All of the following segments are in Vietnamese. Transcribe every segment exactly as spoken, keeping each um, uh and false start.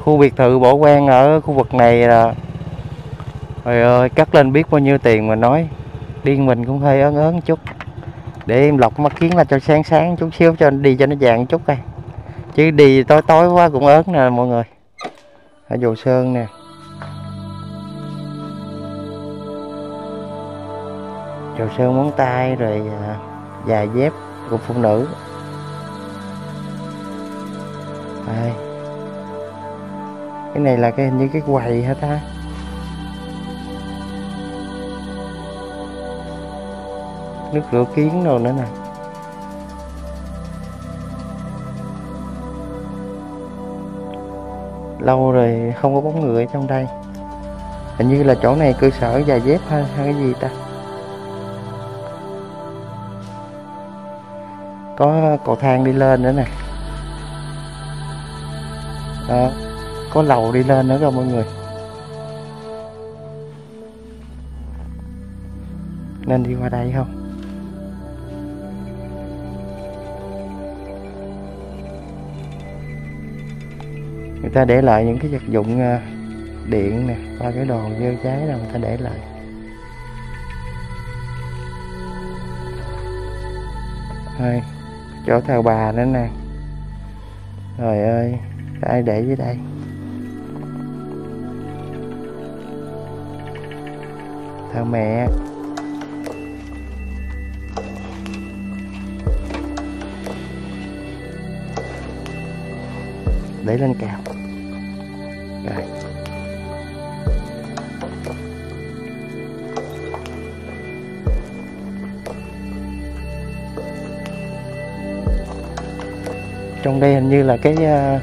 khu biệt thự bỏ hoang ở khu vực này là trời ơi, cắt lên biết bao nhiêu tiền mà nói. Điên mình cũng hơi ớn ớn chút. Để em lọc mắt kiến là cho sáng sáng chút xíu cho đi cho nó vàng chút coi. Chứ đi tối tối quá cũng ớn nè mọi người. Ở Đồ Sơn nè. Đồ Sơn móng tay rồi giày dép của phụ nữ. Đây. Cái này là cái hình như cái quầy hả ta? Nước rửa kiến rồi nữa nè. Lâu rồi không có bóng người ở trong đây. Hình như là chỗ này cơ sở giày dép hay, hay cái gì ta? Có cầu thang đi lên nữa nè. Đó, có lầu đi lên nữa rồi mọi người. Nên đi qua đây không? Người ta để lại những cái vật dụng điện nè, ba cái đồ dơ cháy đâu người ta để lại. Thôi, chỗ thờ bà nữa nè. Trời ơi, ai để dưới đây? Thờ mẹ. Để lên cao. Rồi. Trong đây hình như là cái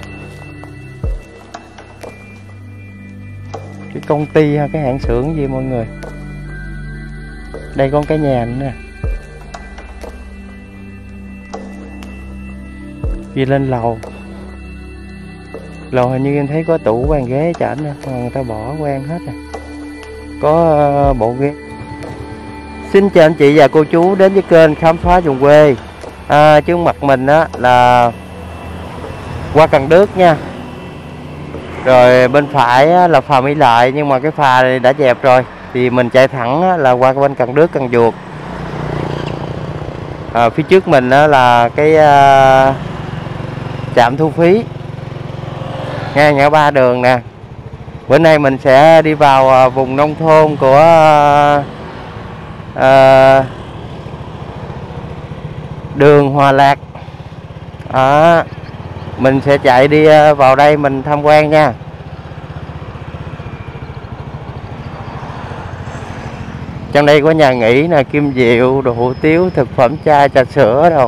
cái công ty hay cái hãng xưởng gì mọi người. Đây có cái nhà nữa nè. Đi lên lầu. Lầu hình như em thấy có tủ bàn ghế chảnh nè, mà người ta bỏ quen hết rồi. Có uh, bộ ghế. Xin chào anh chị và cô chú đến với kênh Khám Phá Vùng Quê. À, trước mặt mình á là qua Cần Đước nha. Rồi bên phải á, là phà Mỹ Lợi, nhưng mà cái phà này đã dẹp rồi. Thì mình chạy thẳng á, là qua bên Cần Đước, Cần Duộc. À, phía trước mình á, là cái uh, trạm thu phí ngay ngã ba đường nè. Bữa nay mình sẽ đi vào uh, vùng nông thôn của uh, uh, đường Hòa Lạc. À, mình sẽ chạy đi uh, vào đây mình tham quan nha. Trong đây có nhà nghỉ nè, Kim Diệu, đồ hủ tiếu, thực phẩm chai, trà sữa đâu.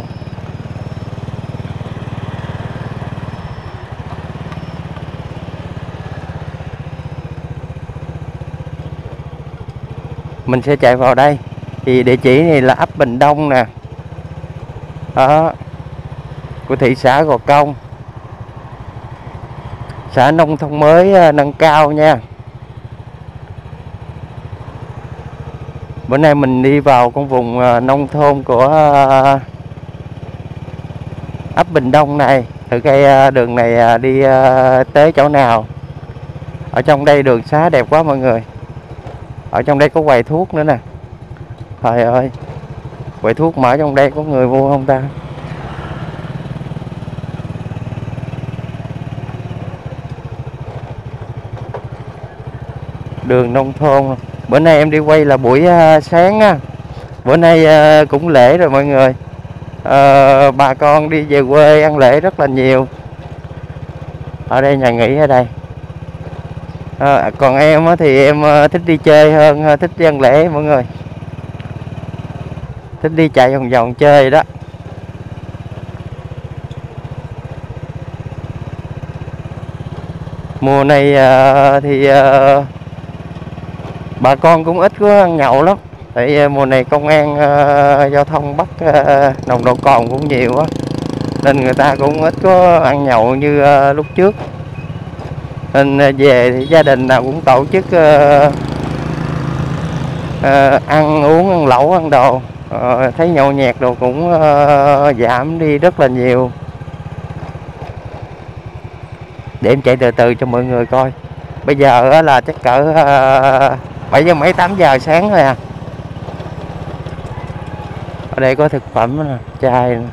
Mình sẽ chạy vào đây. Thì địa chỉ này là ấp Bình Đông nè. Đó. Của thị xã Gò Công. Xã nông thôn mới nâng cao nha. Bữa nay mình đi vào con vùng nông thôn của ấp Bình Đông này. Thử cái đường này đi tới chỗ nào. Ở trong đây đường xá đẹp quá mọi người. Ở trong đây có quầy thuốc nữa nè. Trời ơi, quầy thuốc mở trong đây có người mua không ta? Đường nông thôn. Bữa nay em đi quay là buổi sáng á. Bữa nay cũng lễ rồi mọi người. à, Bà con đi về quê ăn lễ rất là nhiều. Ở đây nhà nghỉ ở đây. À, còn em thì em thích đi chơi hơn thích đi ăn lễ mọi người. Thích đi chạy vòng vòng chơi đó. Mùa này thì bà con cũng ít có ăn nhậu lắm. Tại mùa này công an giao thông bắt nồng độ cồn cũng nhiều á, nên người ta cũng ít có ăn nhậu như lúc trước. Nên về thì gia đình nào cũng tổ chức uh, uh, ăn uống, ăn lẩu, ăn đồ. uh, Thấy nhậu nhẹt đồ cũng uh, giảm đi rất là nhiều. để em chạy từ từ cho mọi người coi. Bây giờ là chắc cỡ bảy giờ mấy tám giờ sáng rồi à. Ở đây có thực phẩm nè, chai nè.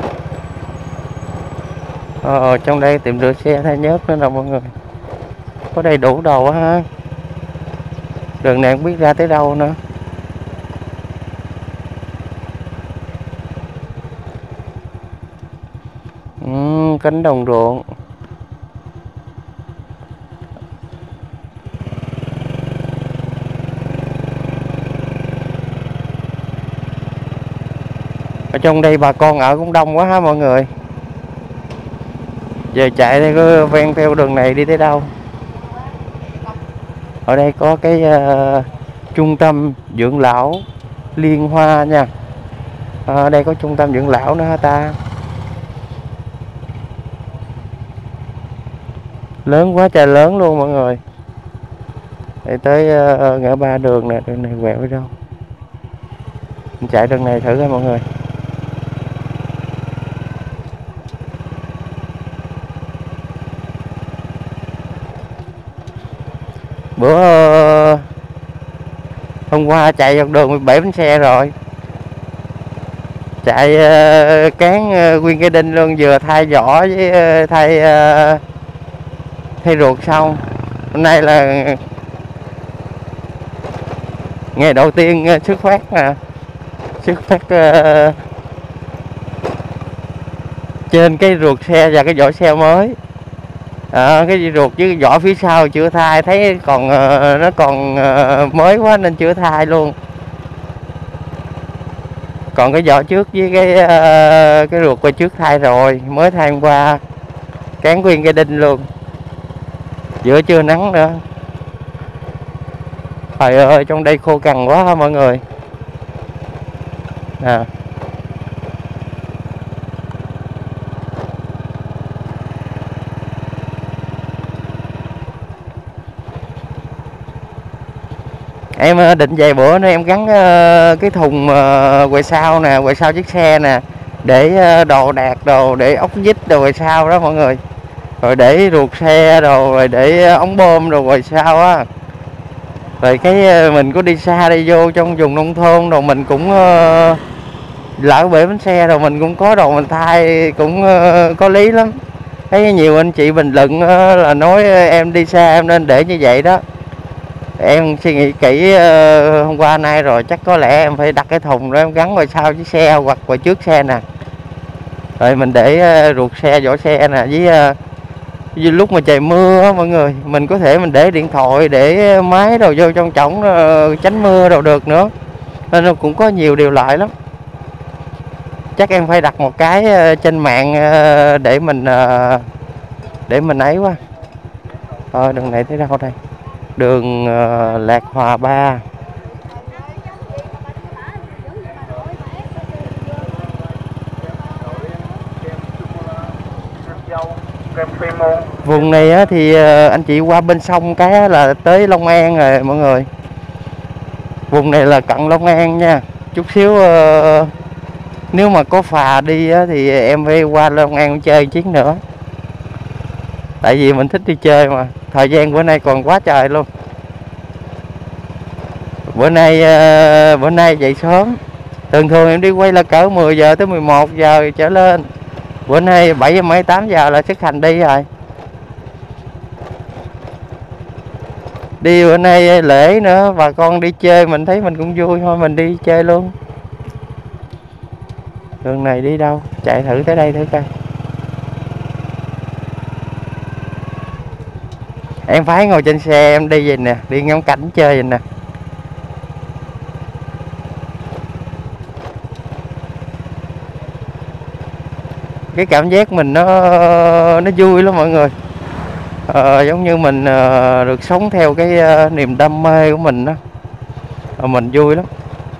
Ờ, trong đây tiệm rửa xe thay nhớt nữa nè mọi người, có đầy đủ đồ á ha. Đường này không biết ra tới đâu nữa. Ừ, cánh đồng ruộng. Ở trong đây bà con ở cũng đông quá ha mọi người. Giờ chạy đây có ven theo đường này đi tới đâu. Ở đây có cái uh, trung tâm dưỡng lão Liên Hoa nha. Ở đây có trung tâm dưỡng lão nữa hả ta. Lớn quá trời lớn luôn mọi người. Đây tới uh, ngã ba đường nè, đường này quẹo đi đâu. Mình chạy đường này thử coi mọi người. Bữa uh, hôm qua chạy dọc đường bị bể bánh xe rồi. Chạy uh, cán uh, nguyên cái đinh luôn, vừa thay vỏ với uh, thay uh, thay ruột xong. Hôm nay là ngày đầu tiên uh, xuất phát nè, xuất phát uh, trên cái ruột xe và cái vỏ xe mới. À, cái ruột với vỏ phía sau chưa thay, thấy còn uh, nó còn uh, mới quá nên chưa thay luôn. Còn cái vỏ trước với cái uh, cái ruột qua trước thay rồi, mới thay hôm qua, cán nguyên cái đinh luôn. Giữa trưa nắng nữa. Trời ơi, trong đây khô cằn quá ha mọi người. Nè. Em định vài bữa nữa em gắn cái thùng quay sau nè, quay sau chiếc xe nè, để đồ đạc đồ, để ốc vít đồ quay sau đó mọi người. Rồi để ruột xe đồ, rồi để ống bơm đồ quay sau á. Rồi cái mình có đi xa đi vô trong vùng nông thôn rồi mình cũng uh, lỡ bể bánh xe rồi mình cũng có đồ mình thay, cũng uh, có lý lắm. Thấy nhiều anh chị bình luận uh, là nói em đi xa em nên để như vậy đó. Em suy nghĩ kỹ uh, hôm qua nay rồi, chắc có lẽ em phải đặt cái thùng đó em gắn ngoài sau chiếc xe hoặc ngoài trước xe nè. Rồi mình để uh, ruột xe, vỏ xe nè, với uh, vì lúc mà trời mưa á mọi người, mình có thể mình để điện thoại, để máy đồ vô trong trỏng uh, tránh mưa đồ được nữa. Nên nó cũng có nhiều điều lợi lắm. Chắc em phải đặt một cái uh, trên mạng uh, để mình uh, để mình ấy quá. Ờ, đường này tới đâu đây? Đường uh, Lạc Hòa ba. Vùng này á, thì anh chị qua bên sông cái là tới Long An rồi mọi người. Vùng này là cận Long An nha. Chút xíu uh, nếu mà có phà đi á, thì em phải qua Long An chơi chuyến nữa. Tại vì mình thích đi chơi mà. Thời gian bữa nay còn quá trời luôn. Bữa nay uh, bữa nay dậy sớm. Thường thường em đi quay là cỡ mười giờ tới mười một giờ trở lên. Bữa nay bảy giờ mấy tám giờ là xuất hành đi rồi. Đi bữa nay lễ nữa, bà con đi chơi mình thấy mình cũng vui thôi, mình đi chơi luôn. Đường này đi đâu? Chạy thử tới đây thử coi. Em phải ngồi trên xe em đi vậy nè, đi ngắm cảnh chơi vậy nè. Cái cảm giác mình nó nó vui lắm mọi người. Ờ, giống như mình uh, được sống theo cái uh, niềm đam mê của mình đó. Ờ, mình vui lắm.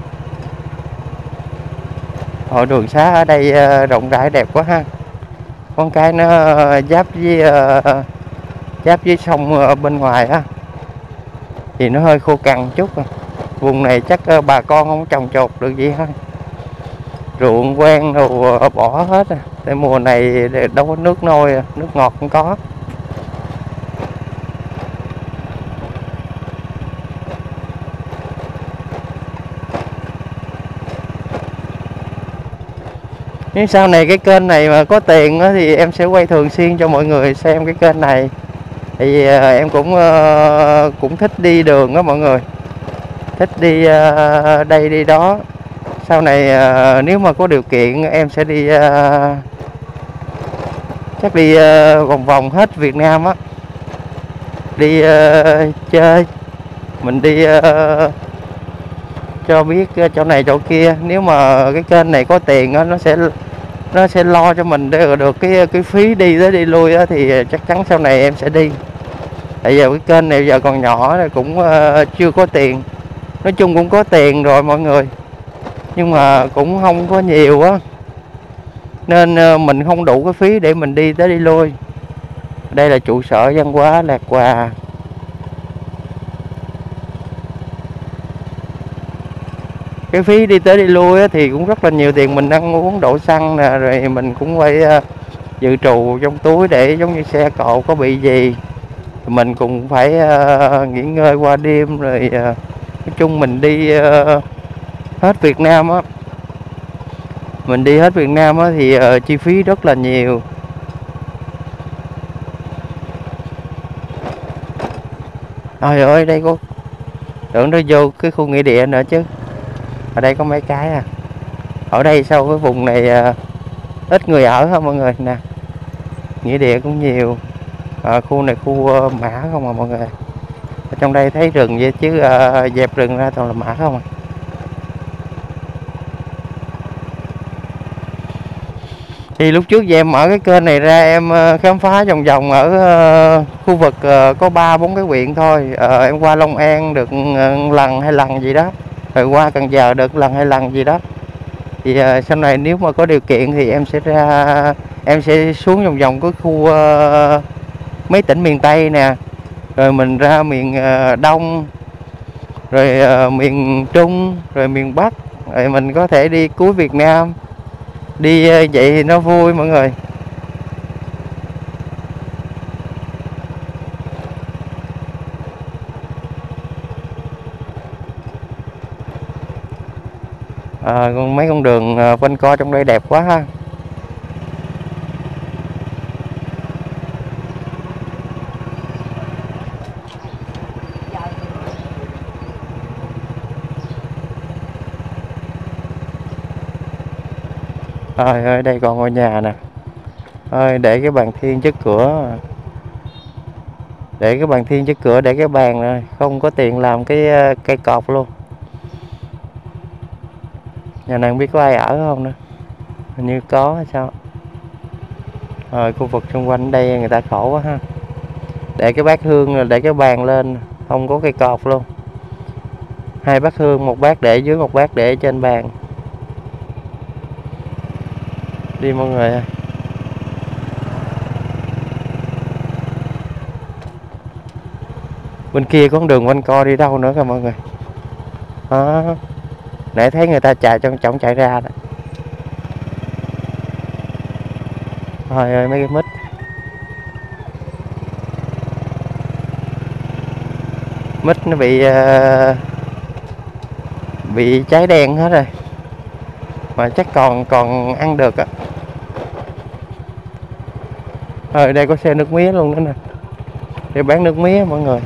Hội đường xá ở đây uh, rộng rãi đẹp quá ha. Con cái nó uh, giáp với uh, giáp với sông ở bên ngoài á, thì nó hơi khô cằn chút à. Vùng này chắc uh, bà con không trồng trọt được gì ha. Ruộng quen rồi uh, bỏ hết à. Tại mùa này đâu có nước nôi, nước ngọt không có. Nếu sau này cái kênh này mà có tiền á, thì em sẽ quay thường xuyên cho mọi người xem cái kênh này. Tại vì uh, em cũng uh, cũng thích đi đường á mọi người, thích đi uh, đây đi đó. Sau này uh, nếu mà có điều kiện em sẽ đi uh, chắc đi uh, vòng vòng hết Việt Nam á, đi uh, chơi, mình đi uh, cho biết chỗ này chỗ kia. Nếu mà cái kênh này có tiền á, nó sẽ nó sẽ lo cho mình để được cái cái phí đi tới đi lui á, thì chắc chắn sau này em sẽ đi. Tại giờ cái kênh này giờ còn nhỏ này, cũng uh, chưa có tiền. Nói chung cũng có tiền rồi mọi người, nhưng mà cũng không có nhiều á, nên uh, mình không đủ cái phí để mình đi tới đi lui. Đây là trụ sở văn hóa Lạc Hòa. Cái phí đi tới đi lui á, thì cũng rất là nhiều tiền. Mình ăn uống đổ xăng nè, rồi mình cũng phải uh, dự trù trong túi để giống như xe cộ có bị gì mình cũng phải uh, nghỉ ngơi qua đêm. Rồi uh, nói chung mình đi uh, hết Việt Nam á, mình đi hết Việt Nam á thì uh, chi phí rất là nhiều. Trời ơi, đây có tưởng nó vô cái khu nghĩa địa nữa chứ. Ở đây có mấy cái à. Ở đây sau cái vùng này uh, ít người ở không mọi người nè. Nghĩa địa cũng nhiều. À, khu này khu uh, mã không à mọi người. Ở trong đây thấy rừng vậy chứ uh, dẹp rừng ra toàn là mã không à. Thì lúc trước em mở cái kênh này ra, em uh, khám phá vòng vòng ở uh, khu vực uh, có ba bốn cái huyện thôi. uh, Em qua Long An được uh, lần hai lần gì đó, rồi qua Cần Giờ được lần hai lần gì đó. Thì uh, sau này nếu mà có điều kiện thì em sẽ ra, em sẽ xuống vòng vòng cái khu uh, mấy tỉnh miền Tây nè, rồi mình ra miền uh, Đông, rồi uh, miền Trung, rồi miền Bắc, rồi mình có thể đi cuối Việt Nam. Đi uh, vậy thì nó vui mọi người. À, còn mấy con đường uh, quanh co trong đây đẹp quá ha. Trời ơi, đây còn ngôi nhà nè. Ơi, để cái bàn thiên trước cửa, để cái bàn thiên trước cửa, để cái bàn này không có tiền làm cái cây cột luôn. Nhà này không biết có ai ở không nữa, hình như có hay sao. Rồi khu vực xung quanh đây người ta khổ quá ha. Để cái bát hương, để cái bàn lên không có cây cột luôn. Hai bát hương, một bát để dưới, một bát để trên bàn. Đi mọi người ơi. Bên kia có con đường quanh co đi đâu nữa kìa mọi người. Đó. Để thấy người ta chạy trong trọng chạy ra đó. Trời ơi, mấy cái mít. Mít nó bị uh, bị cháy đen hết rồi, mà chắc còn còn ăn được á. Rồi đây có xe nước mía luôn nữa nè, để bán nước mía mọi người.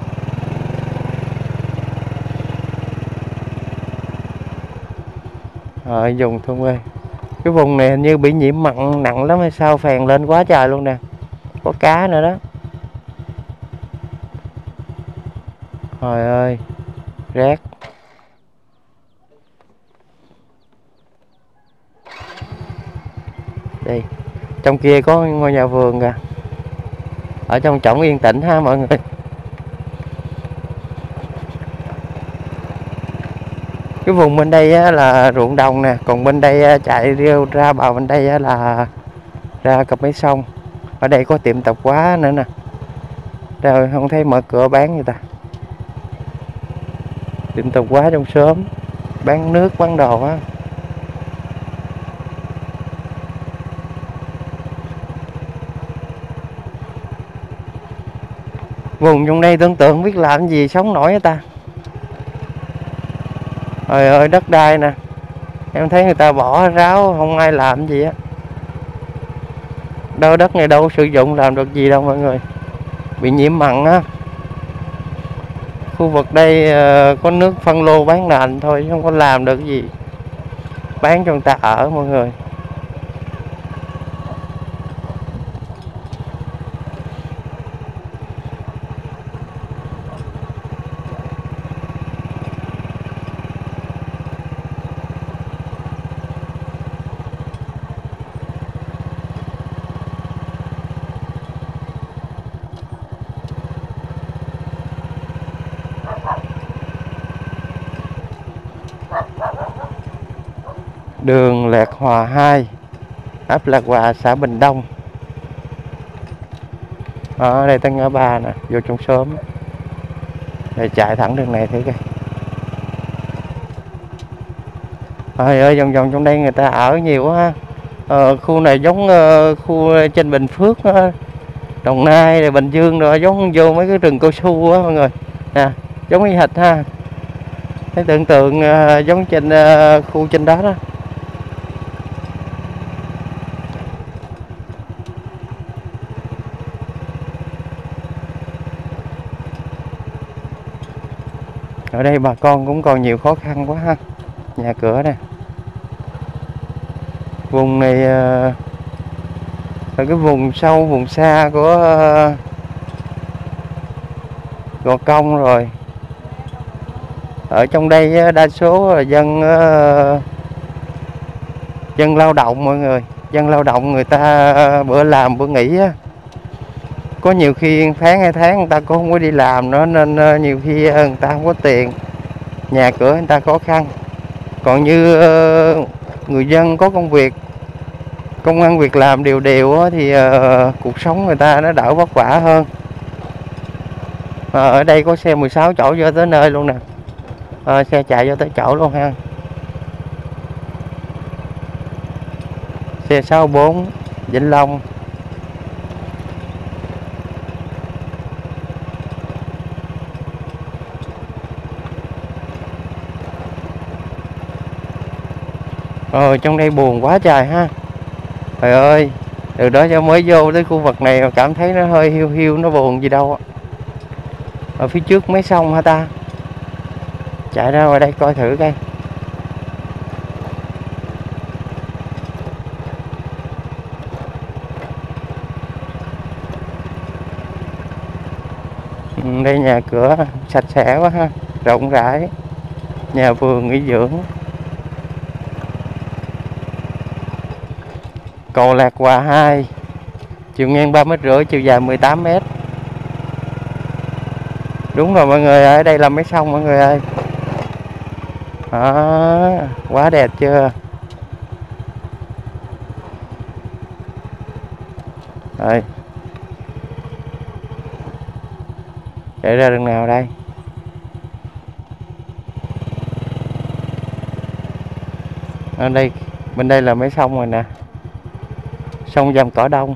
Rồi dùng thôn quê. Cái vùng này hình như bị nhiễm mặn nặng lắm hay sao, phèn lên quá trời luôn nè. Có cá nữa đó. Trời ơi, rác. Đây, trong kia có ngôi nhà vườn kìa. Ở trong trỏng yên tĩnh ha mọi người. Cái vùng bên đây á, là ruộng đồng nè, còn bên đây á, chạy rêu ra bờ bên đây á, là ra cặp mấy sông. Ở đây có tiệm tạp hóa nữa nè. Rồi không thấy mở cửa bán người ta. Tiệm tạp hóa trong xóm, bán nước bán đồ á. Vùng trong đây tưởng tượng biết làm gì sống nổi hả ta. Trời ơi, đất đai nè, em thấy người ta bỏ ráo không ai làm gì á. đâu đất này đâu sử dụng làm được gì đâu mọi người, bị nhiễm mặn á. Khu vực đây uh, có nước phân lô bán nền thôi, không có làm được gì, bán cho người ta ở mọi người. Đường Lạc Hòa hai, ấp Lạc Hòa, xã Bình Đông. Ở đây tới ngã ba nè, vô trong xóm. Để chạy thẳng đường này thử coi. Trời ơi, vòng vòng trong đây người ta ở nhiều quá. Ờ, khu này giống uh, khu trên Bình Phước đó, Đồng Nai rồi Bình Dương rồi, giống vô mấy cái rừng cao su á mọi người nè, giống như hệt ha. Thấy tưởng tượng uh, giống trên uh, khu trên đó đó. Ở đây bà con cũng còn nhiều khó khăn quá ha. Nhà cửa nè, vùng này uh, là cái vùng sâu vùng xa của uh, Gò Công rồi. Ở trong đây đa số là dân uh, dân lao động mọi người, dân lao động người ta bữa làm bữa nghỉ á. Có nhiều khi tháng hai tháng người ta cũng không có đi làm nữa, nên uh, nhiều khi người ta không có tiền, nhà cửa người ta khó khăn. Còn như uh, người dân có công việc, công ăn việc làm đều đều á, thì uh, cuộc sống người ta nó đỡ vất vả hơn. uh, Ở đây có xe mười sáu chỗ vô tới nơi luôn nè, uh, xe chạy vô tới chỗ luôn ha. Xe sáu bốn Vĩnh Long. Ờ, trong đây buồn quá trời ha. Trời ơi, từ đó cho mới vô tới khu vực này cảm thấy nó hơi hiu hiu, nó buồn gì đâu. Ở phía trước mấy sông hả ta? Chạy ra ngoài đây coi thử coi. Ừ, đây nhà cửa sạch sẽ quá ha, rộng rãi, nhà vườn nghỉ dưỡng. Cầu Lạc Hòa hai, chiều ngang ba mét rưỡi, chiều dài mười tám mét. Đúng rồi mọi người, ở đây là mấy sông mọi người ơi. Đó, quá đẹp chưa? Rồi, chạy ra đường nào đây? Ở đây, bên đây là mấy sông rồi nè. Sông Vàm Cỏ Đông.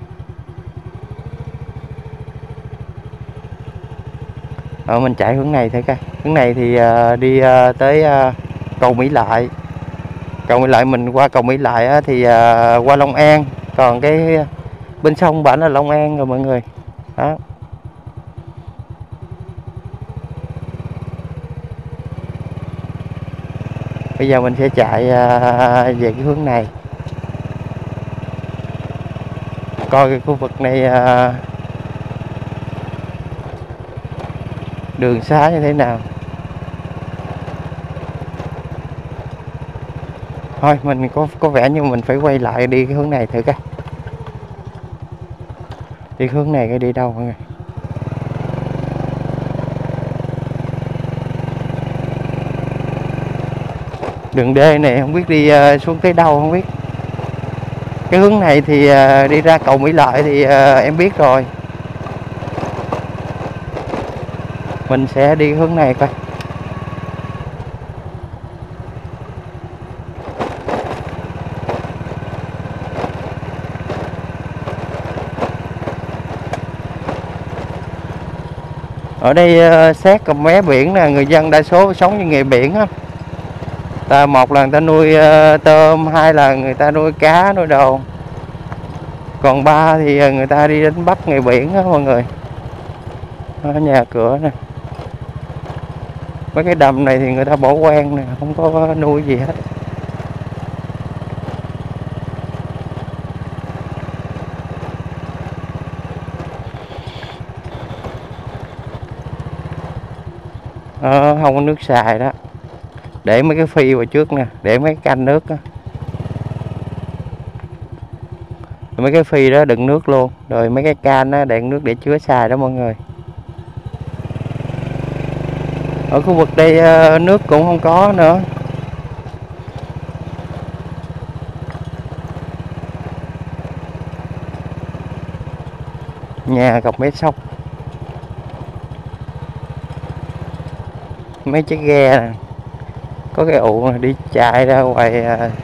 Ờ, mình chạy hướng này thôi coi. Hướng này thì uh, đi uh, tới uh, cầu Mỹ Lại. Cầu Mỹ Lại mình qua cầu Mỹ Lại á, thì uh, qua Long An. Còn cái bên sông bản là Long An rồi mọi người. Đó. Bây giờ mình sẽ chạy uh, về cái hướng này. Coi cái khu vực này uh, đường xá như thế nào. Thôi mình có có vẻ như mình phải quay lại đi cái hướng này thử coi. Đi hướng này cái đi đâu mọi người? Đường D này không biết đi uh, xuống tới đâu không biết. Cái hướng này thì uh, đi ra cầu Mỹ Lợi thì uh, em biết rồi. Mình sẽ đi hướng này coi. Ở đây uh, sát cầm mé biển nè, người dân đa số sống như nghề biển á. Ta một là người ta nuôi uh, tôm, hai là người ta nuôi cá, nuôi đồ. Còn ba thì người ta đi đánh bắt ngoài biển đó mọi người. Đó, nhà cửa nè. Mấy cái đầm này thì người ta bỏ hoang nè, không có nuôi gì hết. Ờ, không có nước xài đó. Để mấy cái phi vào trước nè, để mấy cái canh nước đó. Mấy cái phi đó đựng nước luôn. Rồi mấy cái can đó đựng nước để chứa xài đó mọi người. Ở khu vực đây nước cũng không có nữa. Nhà cọc mấy sóc. Mấy chiếc ghe nè. Có cái ụ đi chạy ra ngoài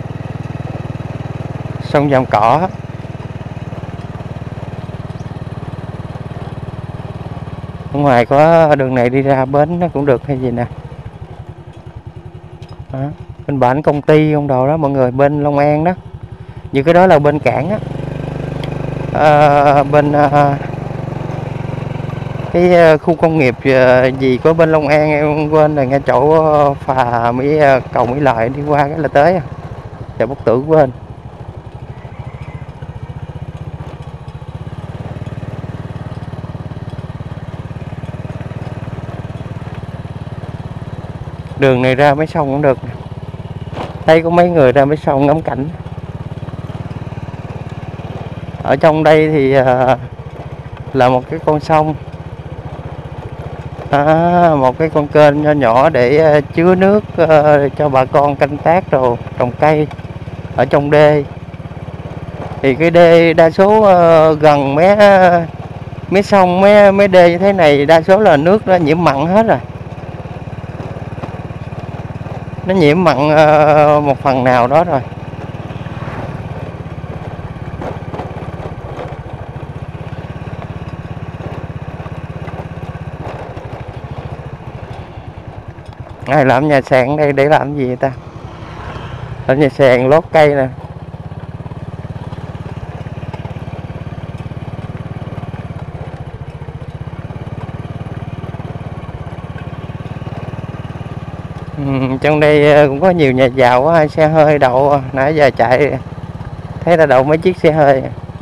sông Vàm Cỏ. Ở ngoài có đường này đi ra bến nó cũng được hay gì nè. Đó. Bên bản công ty không đồ đó mọi người, bên Long An đó. Như cái đó là bên cảng á. À, bên à, cái khu công nghiệp gì có bên Long An em quên rồi, ngay chỗ phà Mỹ cầu Mỹ Lợi đi qua cái là tới à. Chợ Bốc Tử quên. Đường này ra mấy sông cũng được. Đây có mấy người ra mấy sông ngắm cảnh. Ở trong đây thì là một cái con sông, à, một cái con kênh nhỏ nhỏ để chứa nước cho bà con canh tác rồi trồng cây ở trong đê. Thì cái đê đa số gần mấy mấy sông mấy mấy đê như thế này đa số là nước nó nhiễm mặn hết rồi. Nó nhiễm mặn một phần nào đó rồi. Ai làm nhà sàn đây để làm gì ta? Ở nhà sàn lót cây nè. Ừ, trong đây cũng có nhiều nhà giàu quá, xe hơi đậu nãy giờ chạy thấy là đậu mấy chiếc xe hơi.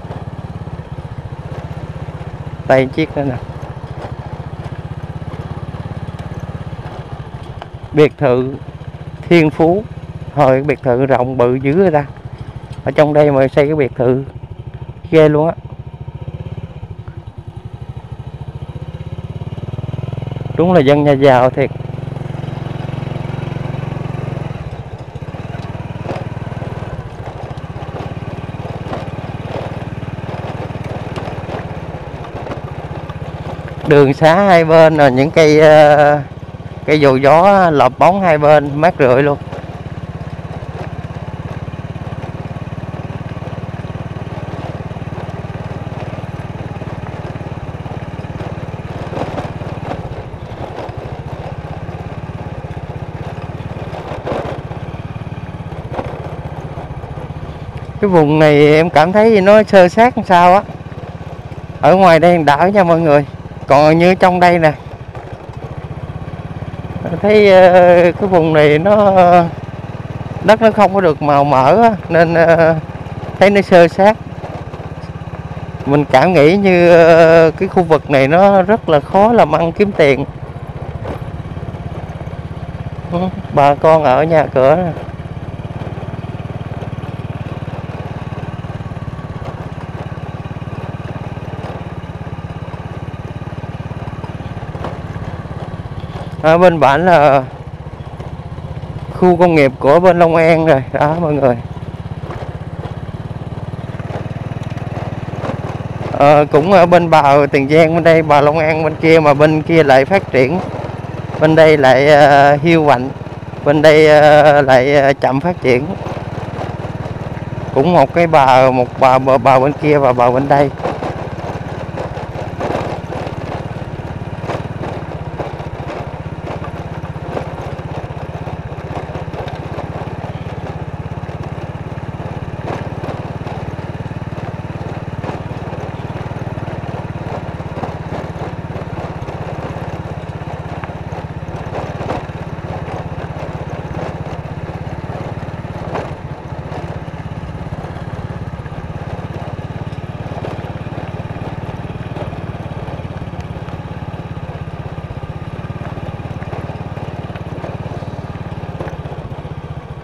Đây chiếc nữa nè. Biệt thự Thiên Phú. Hồi biệt thự rộng bự dữ rồi ta. Ở trong đây mà xây cái biệt thự ghê luôn á. Đúng là dân nhà giàu thiệt. Đường xá hai bên là những cây cây dù gió lọp bóng hai bên mát rượi luôn. Cái vùng này em cảm thấy nó sơ sát làm sao á. Ở ngoài đây đỡ nha mọi người. Còn như trong đây nè, thấy cái vùng này nó đất nó không có được màu mỡ á, nên thấy nó sơ sát. Mình cảm nghĩ như cái khu vực này nó rất là khó làm ăn kiếm tiền. Bà con ở nhà cửa nè. Ở bên bản là khu công nghiệp của bên Long An rồi đó mọi người. Ờ, cũng ở bên bờ Tiền Giang bên đây, bờ Long An bên kia, mà bên kia lại phát triển, bên đây lại uh, hiu quạnh, bên đây uh, lại uh, chậm phát triển. Cũng một cái bờ, một bờ bờ, bờ bên kia và bờ bên đây.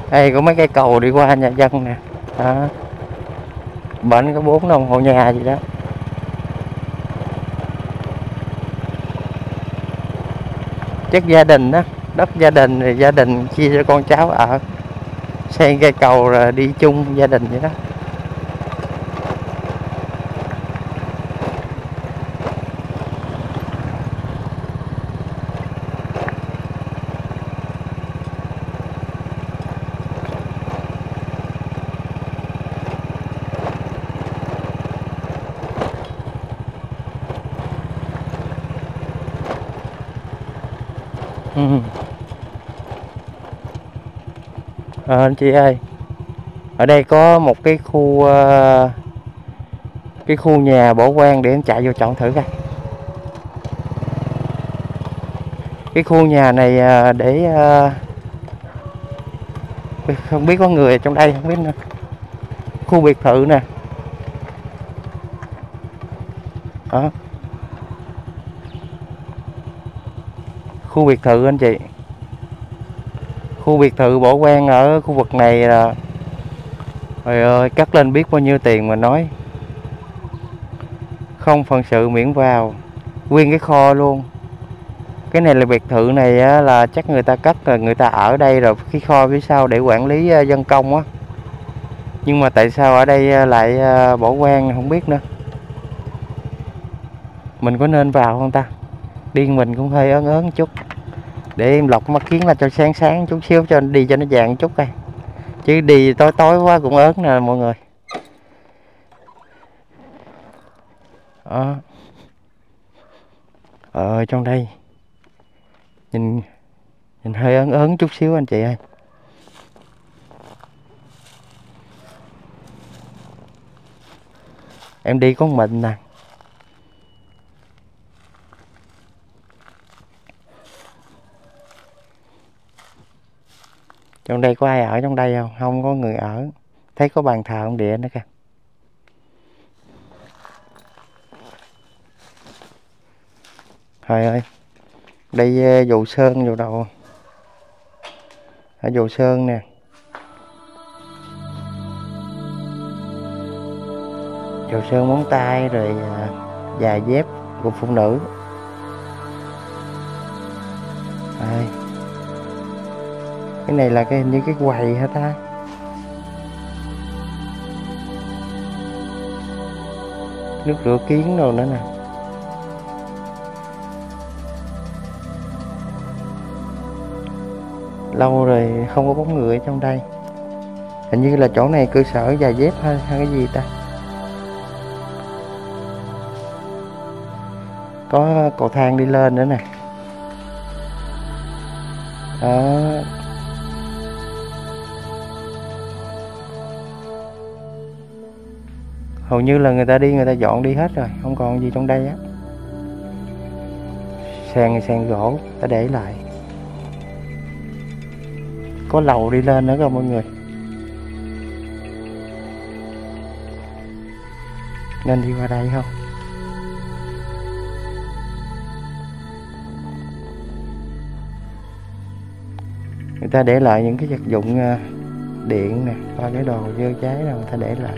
Đây có mấy cây cầu đi qua nhà dân nè. Đó. Bệnh có bốn đồng hộ nhà gì đó. Chắc gia đình đó, đất gia đình thì gia đình chia cho con cháu ở. Xây cây cầu rồi đi chung gia đình vậy đó. Ừ. À, anh chị ơi, ở đây có một cái khu uh, cái khu nhà bỏ hoang để em chạy vô chọn thử coi. Cái khu nhà này uh, để uh, không biết có người ở trong đây không biết nữa. Khu biệt thự nè. Đó. Khu biệt thự anh chị. Khu biệt thự bỏ hoang ở khu vực này là trời ơi, cắt lên biết bao nhiêu tiền mà nói. Không phận sự miễn vào. Nguyên cái kho luôn. Cái này là biệt thự này á, là chắc người ta cắt rồi người ta ở đây rồi cái kho phía sau để quản lý uh, dân công á. Nhưng mà tại sao ở đây uh, lại uh, bỏ hoang không biết nữa. Mình có nên vào không ta? Điên mình cũng hơi ớn ớn chút. Để em lọc mắt kiến là cho sáng sáng chút xíu cho đi cho nó vàng chút coi. Chứ đi tối tối quá cũng ớn nè mọi người. Đó. Ờ trong đây nhìn nhìn hơi ớn ớn chút xíu anh chị ơi. Em đi có một mình nè. Trong đây có ai ở trong đây không? Không có người ở. Thấy có bàn thờ ông địa nữa kìa. Trời ơi. Đây dầu sơn dầu đầu. Ở dầu sơn nè. Dầu sơn móng tay rồi giày dép của phụ nữ. Đây. Cái này là cái hình như cái quầy hả ta? Nước rửa kiến đồ nữa nè. Lâu rồi không có bóng người ở trong đây. Hình như là chỗ này cơ sở giày dép hay, hay cái gì ta? Có cầu thang đi lên nữa nè. Đó. Hầu như là người ta đi người ta dọn đi hết rồi, không còn gì trong đây á. Sàn sàn gỗ ta để lại. Có lầu đi lên nữa cơ mọi người. Nên đi qua đây không? Người ta để lại những cái vật dụng điện nè, coi cái đồ dơ cháy nào người ta để lại.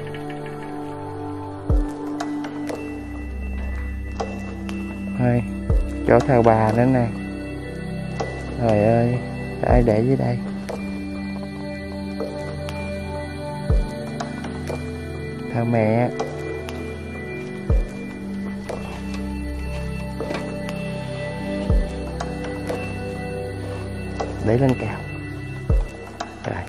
Thôi, chỗ thờ bà nữa nè. Trời ơi, ai để dưới đây? Thờ mẹ. Để lên cào. Rồi.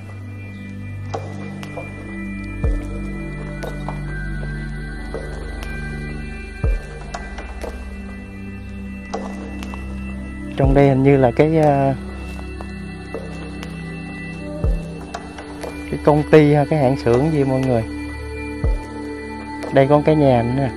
Trong đây hình như là cái cái công ty hay cái hãng xưởng gì mọi người. Đây có cái nhà nữa nè.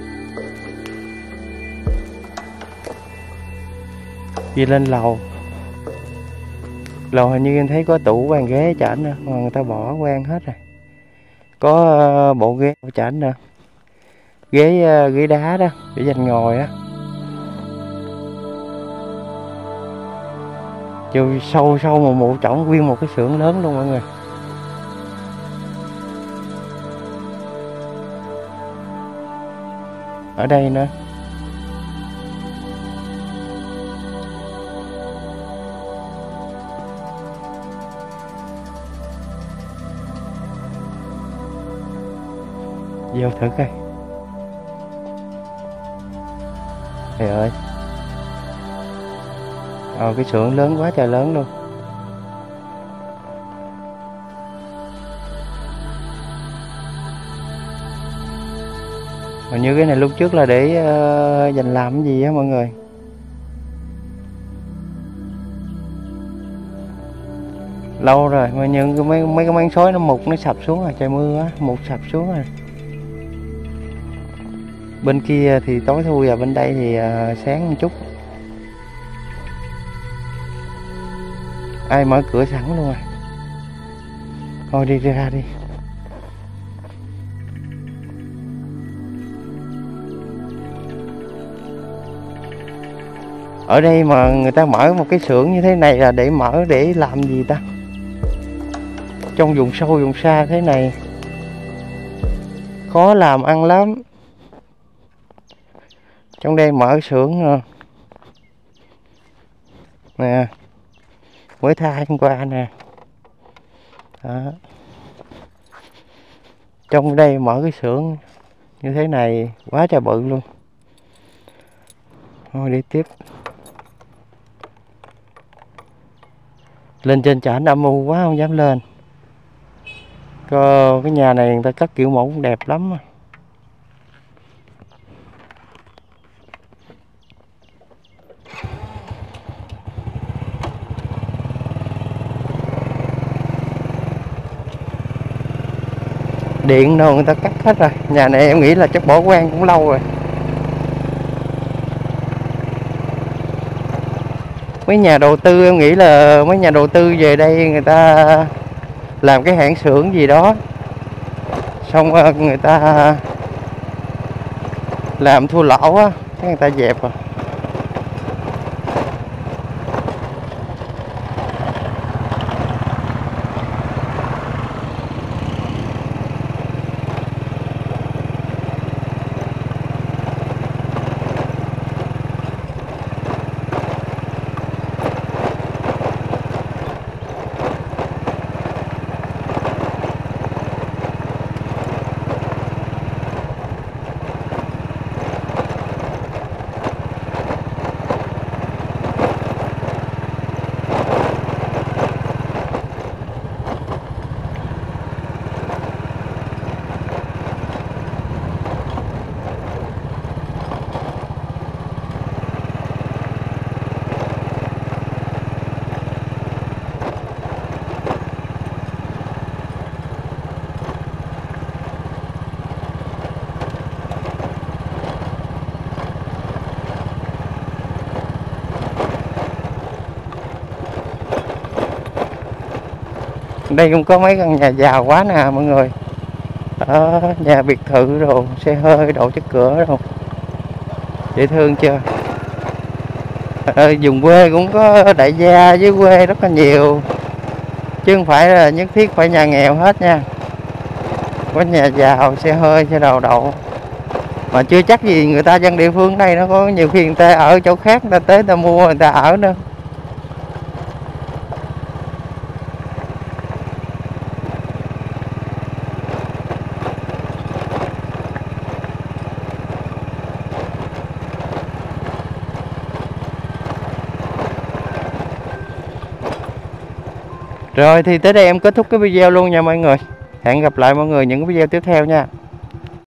Đi lên lầu. Lầu hình như em thấy có tủ bàn ghế chảnh nữa mà người ta bỏ quan hết rồi. Có bộ ghế chảnh nữa. Ghế ghế đá đó để dành ngồi á. Chiều sâu sâu một mụ trỏng nguyên một cái xưởng lớn luôn mọi người. ở đây nữa. Vô thử coi. Trời ơi. Ờ, cái xưởng lớn quá trời lớn luôn. Mà như cái này lúc trước là để uh, dành làm cái gì á mọi người. Lâu rồi mà những cái mấy mấy cái máng xối nó mục, nó sập xuống rồi, trời mưa á, mục sập xuống rồi. Bên kia thì tối thui, và bên đây thì uh, sáng một chút. Ai mở cửa sẵn luôn rồi. Thôi đi ra đi. Ở đây mà người ta mở một cái xưởng như thế này là để mở để làm gì ta? Trong vùng sâu vùng xa thế này khó làm ăn lắm. Trong đây mở xưởng nè. Nè. Mới thay hôm qua nè. Đó. Trong đây mở cái xưởng như thế này quá trời bự luôn. Thôi đi tiếp. Lên trên trển âm u quá không dám lên. Có cái nhà này người ta cắt kiểu mẫu cũng đẹp lắm. Điện đâu người ta cắt hết rồi. Nhà này em nghĩ là chắc bỏ hoang cũng lâu rồi. Mấy nhà đầu tư em nghĩ là mấy nhà đầu tư về đây người ta làm cái hãng xưởng gì đó, xong người ta làm thua lỗ á, người ta dẹp rồi. Đây cũng có mấy căn nhà giàu quá nè mọi người. Đó, nhà biệt thự rồi, xe hơi đậu trước cửa rồi. Dễ thương chưa? À, vùng quê cũng có đại gia với quê rất là nhiều, chứ không phải là nhất thiết phải nhà nghèo hết nha. Có nhà giàu, xe hơi, xe đầu đậu. Mà chưa chắc gì người ta dân địa phương đây, nó có nhiều khi người ta ở chỗ khác, người ta tới người ta mua người ta ở nữa. Rồi thì tới đây em kết thúc cái video luôn nha mọi người. Hẹn gặp lại mọi người những cái video tiếp theo nha.